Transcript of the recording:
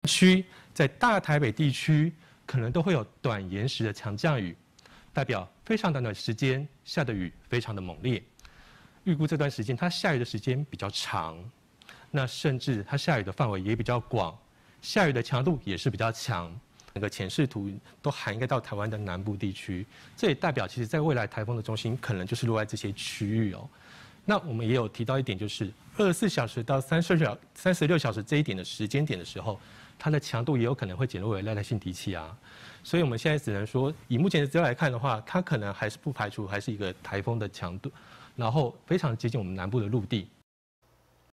区在大台北地区可能都会有短延时的强降雨，代表非常短的时间下的雨非常的猛烈。预估这段时间它下雨的时间比较长，那甚至它下雨的范围也比较广，下雨的强度也是比较强。整个潜势图都涵盖到台湾的南部地区，这也代表其实在未来台风的中心可能就是落在这些区域哦。那我们也有提到一点，就是24小时到36小时这一点的时间点的时候，它的强度也有可能会减弱为热带性低气压。所以我们现在只能说，以目前的资料来看的话，它可能还是不排除还是一个台风的强度，然后非常接近我们南部的陆地。